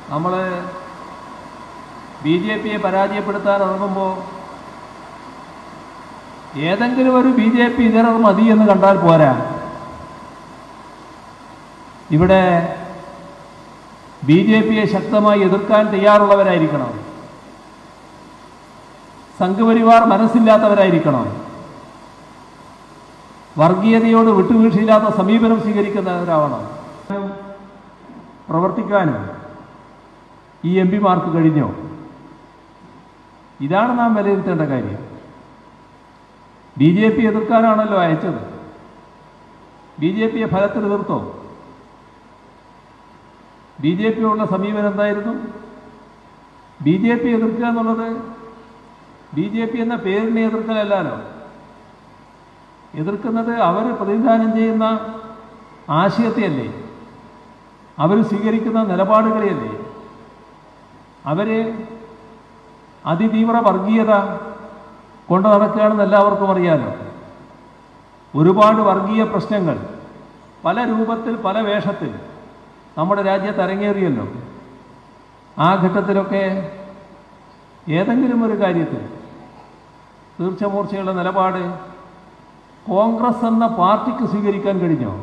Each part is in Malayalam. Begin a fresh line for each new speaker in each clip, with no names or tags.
നമ്മൾ ബി ജെ പിയെ പരാജയപ്പെടുത്താൻ ഇറങ്ങുമ്പോൾ ഏതെങ്കിലും ഒരു ബി ജെ പി ഇതര മതി എന്ന് കണ്ടാൽ പോരാ. ഇവിടെ ബി ജെ പിയെ ശക്തമായി എതിർക്കാൻ തയ്യാറുള്ളവരായിരിക്കണം, സംഘപരിവാർ മനസ്സില്ലാത്തവരായിരിക്കണം, വർഗീയതയോട് വിട്ടുവീഴ്ചയില്ലാത്ത സമീപനം സ്വീകരിക്കുന്നവരാവണം. പ്രവർത്തിക്കാനും ഈ എം പിമാർക്ക് കഴിഞ്ഞോ? ഇതാണ് നാം വിലയിരുത്തേണ്ട കാര്യം. ബി ജെ പി എതിർക്കാനാണല്ലോ അയച്ചത്. ബി ജെ പിയെ ഫലത്തിൽ എതിർത്തോ? ബി ജെ പിയോടുള്ള സമീപനം എന്തായിരുന്നു? ബി ജെ പി എതിർക്കുക എന്നുള്ളത് ബി ജെ പി എന്ന പേരിനെ എതിർക്കലല്ലോ. എതിർക്കുന്നത് അവർ പ്രതിനിധാനം ചെയ്യുന്ന ആശയത്തെയല്ലേ, അവർ സ്വീകരിക്കുന്ന നിലപാടുകളെയല്ലേ. അവർ അതിതീവ്ര വർഗീയത കൊണ്ടു നടക്കുകയാണെന്ന് എല്ലാവർക്കും അറിയാലോ. ഒരുപാട് വർഗീയ പ്രശ്നങ്ങൾ പല രൂപത്തിൽ പല വേഷത്തിൽ നമ്മുടെ രാജ്യത്ത് അരങ്ങേറിയല്ലോ. ആ ഘട്ടത്തിലൊക്കെ ഏതെങ്കിലും ഒരു കാര്യത്തിൽ തീർച്ചമൂർച്ചയുള്ള നിലപാട് കോൺഗ്രസ് എന്ന പാർട്ടിക്ക് സ്വീകരിക്കാൻ കഴിഞ്ഞോ?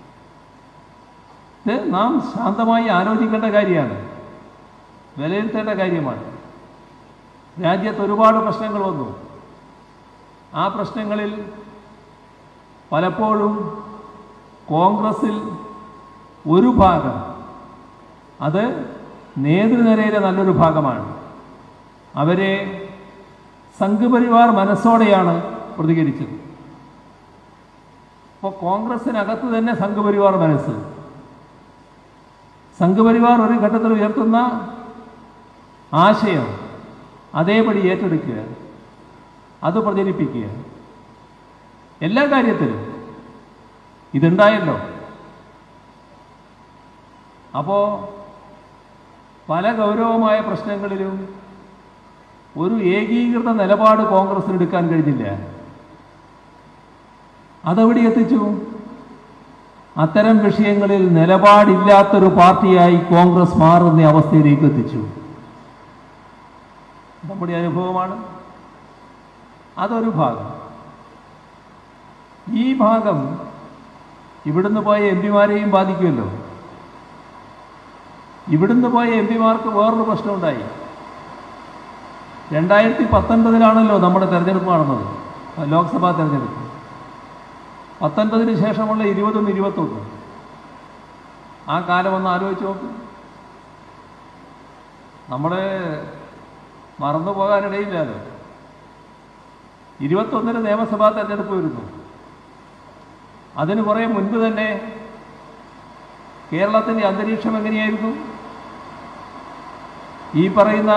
ഇത് നാം ശാന്തമായി ആലോചിക്കേണ്ട കാര്യമാണ്, വിലയിരുത്തേണ്ട കാര്യമാണ്. രാജ്യത്ത് ഒരുപാട് പ്രശ്നങ്ങൾ വന്നു. ആ പ്രശ്നങ്ങളിൽ പലപ്പോഴും കോൺഗ്രസിൽ ഒരു ഭാഗം, അത് നേതൃനിരയിലെ നല്ലൊരു ഭാഗമാണ്, അവരെ സംഘപരിവാർ മനസ്സോടെയാണ് പ്രതികരിച്ചത്. അപ്പോൾ കോൺഗ്രസിനകത്ത് തന്നെ സംഘപരിവാർ മനസ്സ്, സംഘപരിവാർ ഒരു ഘട്ടത്തിൽ ഉയർത്തുന്ന ആശയം അതേപടി ഏറ്റെടുക്കുക, അത് പ്രചരിപ്പിക്കുക. എല്ലാ കാര്യത്തിലും ഇതുണ്ടായല്ലോ. അപ്പോൾ പല ഗൗരവമായ പ്രശ്നങ്ങളിലും ഒരു ഏകീകൃത നിലപാട് കോൺഗ്രസിന് എടുക്കാൻ കഴിഞ്ഞില്ല. അതെവിടെ എത്തിച്ചു? അത്തരം വിഷയങ്ങളിൽ നിലപാടില്ലാത്തൊരു പാർട്ടിയായി കോൺഗ്രസ് മാറുന്ന അവസ്ഥയിലേക്ക് എത്തിച്ചു. നമ്മുടെ അനുഭവമാണ്. അതൊരു ഭാഗം. ഈ ഭാഗം ഇവിടുന്ന് പോയ എം പിമാരെയും ബാധിക്കുമല്ലോ. ഇവിടുന്ന് പോയ എം പിമാർക്ക് വേറൊരു പ്രശ്നമുണ്ടായി. 2019 നമ്മുടെ തെരഞ്ഞെടുപ്പ് നടന്നത്, ലോക്സഭാ തെരഞ്ഞെടുപ്പ്. 19 ശേഷമുള്ള 20 21 ആ കാലം ഒന്ന് ആലോചിച്ച് നോക്ക്. നമ്മൾ മറന്നു പോകാനിടയില്ലല്ലോ. 21 നിയമസഭാ തെരഞ്ഞെടുപ്പ് വരുന്നു. അതിന് കുറേ മുൻപ് തന്നെ കേരളത്തിൻ്റെ അന്തരീക്ഷം എങ്ങനെയായിരുന്നു? ഈ പറയുന്ന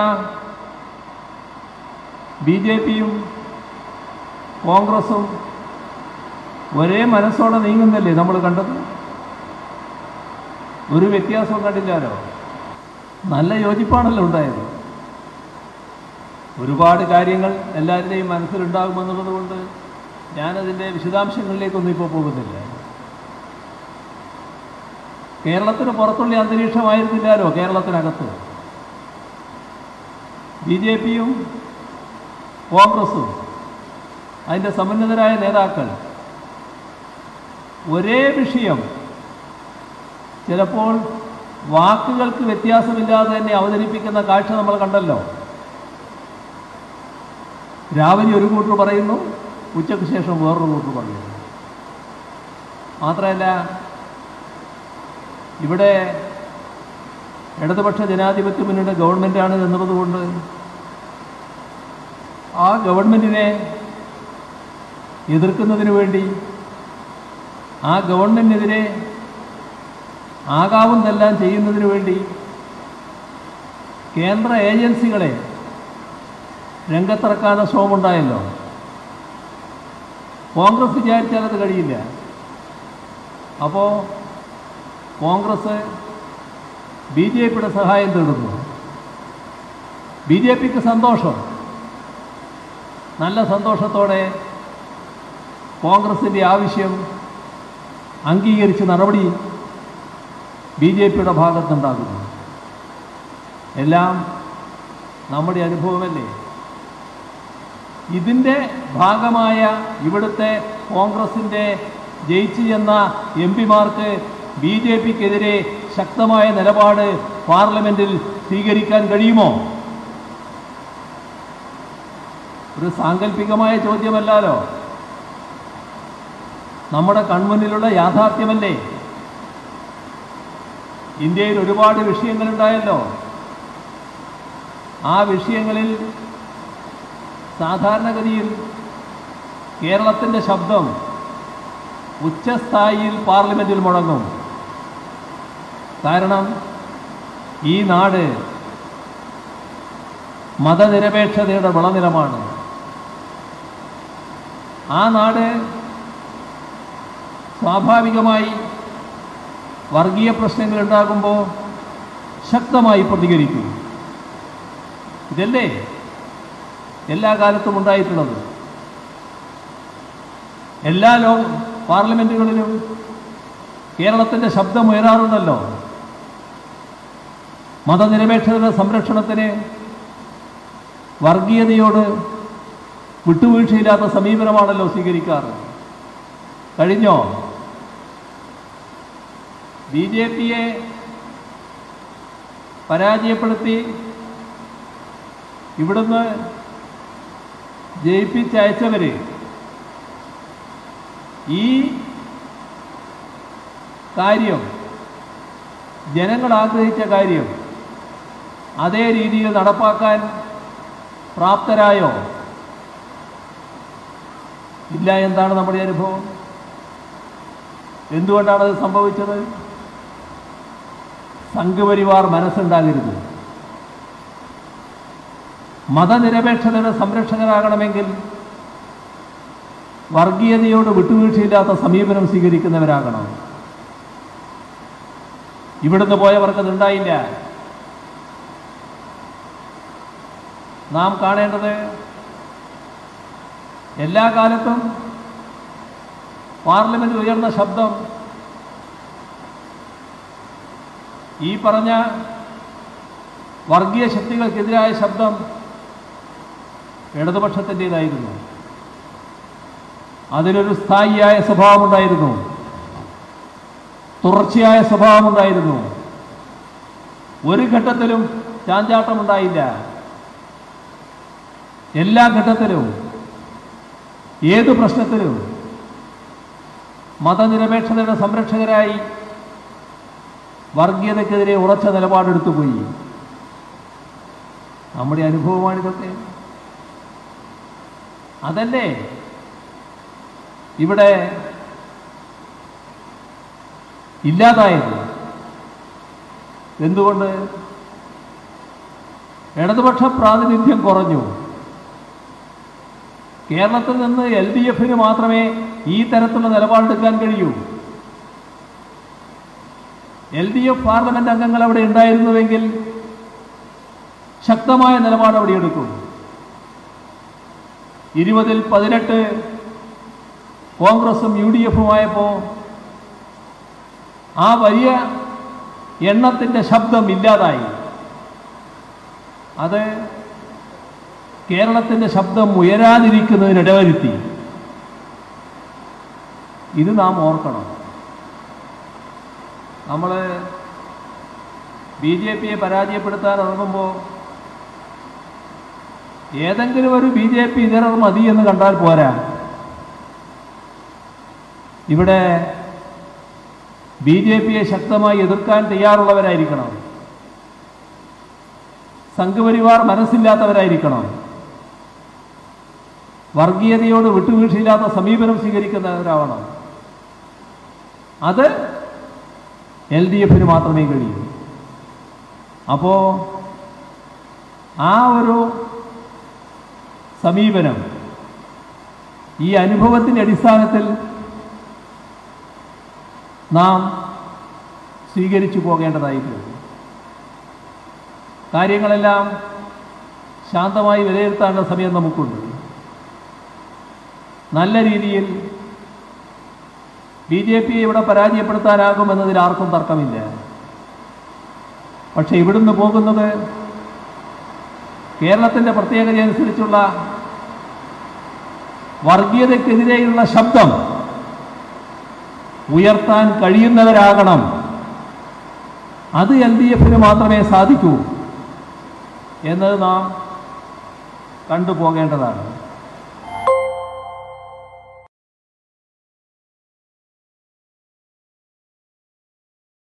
ബി ജെ പിയും കോൺഗ്രസും ഒരേ മനസ്സോടെ നീങ്ങുന്നല്ലേ നമ്മൾ കണ്ടത്? ഒരു വ്യത്യാസവും കണ്ടില്ലല്ലോ. നല്ല യോജിപ്പാണല്ലോ ഉണ്ടായത്. ഒരുപാട് കാര്യങ്ങൾ എല്ലാവരുടെയും മനസ്സിലുണ്ടാകുമെന്നുള്ളത് കൊണ്ട് ഞാനതിൻ്റെ വിശദാംശങ്ങളിലേക്കൊന്നും ഇപ്പോൾ പോകുന്നില്ല. കേരളത്തിന് പുറത്തുള്ള അന്തരീക്ഷമായിരുന്നില്ലല്ലോ കേരളത്തിനകത്ത്. ബി ജെ പിയും കോൺഗ്രസും അതിൻ്റെ സമന്വിതരായ നേതാക്കൾ ഒരേ വിഷയം ചിലപ്പോൾ വാക്കുകൾക്ക് വ്യത്യാസമില്ലാതെ തന്നെ അവതരിപ്പിക്കുന്ന കാഴ്ച നമ്മൾ കണ്ടല്ലോ. രാവിലെ ഒരു കൂട്ടർ പറയുന്നു, ഉച്ചയ്ക്ക് ശേഷം വേറൊരു കൂട്ടർ പറയുന്നു. മാത്രമല്ല, ഇവിടെ ഇടതുപക്ഷ ജനാധിപത്യ മുന്നണിയുടെ ഗവൺമെൻറ്റാണ് എന്നുള്ളതുകൊണ്ട് ആ ഗവൺമെൻറ്റിനെ എതിർക്കുന്നതിന് വേണ്ടി, ആ ഗവൺമെൻറ്റിനെതിരെ ആകാവുന്നതെല്ലാം ചെയ്യുന്നതിന് വേണ്ടി കേന്ദ്ര ഏജൻസികളെ രംഗത്തിറക്കാനുള്ള ശ്രമമുണ്ടായല്ലോ. കോൺഗ്രസ് വിചാരിച്ചാൽ അത് കഴിയില്ല. അപ്പോൾ കോൺഗ്രസ് ബി ജെ പിയുടെ സഹായം തേടുന്നു. ബി ജെ പിക്ക് സന്തോഷം. നല്ല സന്തോഷത്തോടെ കോൺഗ്രസിൻ്റെ ആവശ്യം അംഗീകരിച്ച് നടപടി ബി ജെ പിയുടെ ഭാഗത്തുണ്ടാകുന്നു. എല്ലാം നമ്മുടെ അനുഭവമല്ലേ? ഇതിൻ്റെ ഭാഗമായ ഇവിടുത്തെ കോൺഗ്രസിൻ്റെ ജയിച്ചു ചെന്ന എംപിമാർക്ക് BJPക്കെതിരെ ശക്തമായ നിലപാട് പാർലമെന്റിൽ സ്വീകരിക്കാൻ കഴിയുമോ? ഒരു സാങ്കല്പികമായ ചോദ്യമല്ലല്ലോ, നമ്മുടെ കൺമുന്നിലുള്ള യാഥാർത്ഥ്യമല്ലേ? ഇന്ത്യയിൽ ഒരുപാട് വിഷയങ്ങളുണ്ടായല്ലോ. ആ വിഷയങ്ങളിൽ സാധാരണഗതിയിൽ കേരളത്തിൻ്റെ ശബ്ദം ഉച്ചസ്ഥായിയിൽ പാർലമെന്റിൽ മുഴങ്ങും. കാരണം ഈ നാട് മതനിരപേക്ഷതയുടെ വിളനിലമാണ്. ആ നാട് സ്വാഭാവികമായി വർഗീയ പ്രശ്നങ്ങൾ ഉണ്ടാകുമ്പോൾ ശക്തമായി പ്രതികരിക്കും. ഇതല്ലേ എല്ലാ കാലത്തും ഉണ്ടായിട്ടുള്ളത്. എല്ലാ പാർലമെന്റുകളിലും കേരളത്തിൻ്റെ ശബ്ദം ഉയരാറുണ്ടല്ലോ. മതനിരപേക്ഷതയുടെ സംരക്ഷണത്തിന് വർഗീയതയോട് വിട്ടുവീഴ്ചയില്ലാത്ത സമീപനമാണല്ലോ സ്വീകരിക്കാറ്. കഴിഞ്ഞോ? BJPയെ പരാജയപ്പെടുത്തി ഇവിടുന്ന് ജയിപ്പിച്ചയച്ചവർ ഈ കാര്യം, ജനങ്ങൾ ആഗ്രഹിച്ച കാര്യം അതേ രീതിയിൽ നടപ്പാക്കാൻ പ്രാപ്തരായോ? ഇല്ല. എന്താണ് നമ്മുടെ അനുഭവം? എന്തുകൊണ്ടാണത് സംഭവിച്ചത്? സംഘപരിവാർ മനസ്സുണ്ടാകരുത്. മതനിരപേക്ഷതയുടെ സംരക്ഷകരാകണമെങ്കിൽ വർഗീയതയോട് വിട്ടുവീഴ്ചയില്ലാത്ത സമീപനം സ്വീകരിക്കുന്നവരാകണം. ഇവിടുന്ന് പോയവർക്കത് ഉണ്ടായില്ല. നാം കാണേണ്ടത് എല്ലാ കാലത്തും പാർലമെന്റിൽ ഉയർന്ന ശബ്ദം ഈ പറഞ്ഞ വർഗീയ ശക്തികൾക്കെതിരായ ശബ്ദം ഇടതുപക്ഷത്തിൻ്റെതായിരുന്നു. അതിനൊരു സ്ഥായിയായ സ്വഭാവമുണ്ടായിരുന്നു, തുടർച്ചയായ സ്വഭാവമുണ്ടായിരുന്നു. ഒരു ഘട്ടത്തിലും ചാഞ്ചാട്ടമുണ്ടായില്ല. എല്ലാ ഘട്ടത്തിലും ഏതു പ്രശ്നത്തിലും മതനിരപേക്ഷതയുടെ സംരക്ഷകരായി വർഗീയതയ്ക്കെതിരെ ഉറച്ച നിലപാടെടുത്തുപോയി. നമ്മുടെ അനുഭവമാണിതൊക്കെ. അതല്ലേ ഇവിടെ ഇല്ലാതായത്? എന്തുകൊണ്ട്? ഇടതുപക്ഷ പ്രാതിനിധ്യം കുറഞ്ഞു. കേരളത്തിൽ നിന്ന് LDFന് മാത്രമേ ഈ തരത്തിലുള്ള നിലപാടെടുക്കാൻ കഴിയൂ. LDF പാർലമെന്റ് അംഗങ്ങൾ അവിടെ ഉണ്ടായിരുന്നുവെങ്കിൽ ശക്തമായ നിലപാട് അവിടെ എടുക്കും. 20-ൽ 18 കോൺഗ്രസും UDFുമായപ്പോൾ ആ വലിയ എണ്ണത്തിൻ്റെ ശബ്ദം ഇല്ലാതായി. അത് കേരളത്തിൻ്റെ ശബ്ദം ഉയരാതിരിക്കുന്നതിനിടവരുത്തി. ഇത് നാം ഓർക്കണം. നമ്മൾ BJPയെ പരാജയപ്പെടുത്താൻ ഇറങ്ങുമ്പോൾ ഏതെങ്കിലും ഒരു BJP ഇതരർ മതി എന്ന് കണ്ടാൽ പോരാ. ഇവിടെ BJPയെ ശക്തമായി എതിർക്കാൻ തയ്യാറുള്ളവരായിരിക്കണം. സംഘപരിവാർ മനസ്സില്ലാത്തവരായിരിക്കണം. വർഗീയതയോട് വിട്ടുവീഴ്ചയില്ലാത്ത സമീപനം സ്വീകരിക്കുന്നവരാവണം. അത് LDFന് മാത്രമേ കഴിയൂ. അപ്പോൾ ആ ഒരു സമീപനം ഈ അനുഭവത്തിൻ്റെ അടിസ്ഥാനത്തിൽ നാം സ്വീകരിച്ചു പോകേണ്ടതായിട്ടുണ്ട്. കാര്യങ്ങളെല്ലാം ശാന്തമായി വിലയിരുത്താനുള്ള സമയം നമുക്കുണ്ട്. നല്ല രീതിയിൽ BJPയെ ഇവിടെ പരാജയപ്പെടുത്താനാകുമെന്നതിൽ ആർക്കും തർക്കമില്ല. പക്ഷെ ഇവിടുന്ന് പോകുന്നത് കേരളത്തിൻ്റെ പ്രത്യേകതയനുസരിച്ചുള്ള വർഗീയതയ്ക്കെതിരെയുള്ള ശബ്ദം ഉയർത്താൻ കഴിയുന്നവരാകണം. അത് LDF-ന് മാത്രമേ സാധിക്കൂ എന്നത് നാം കണ്ടുപോകേണ്ടതാണ്.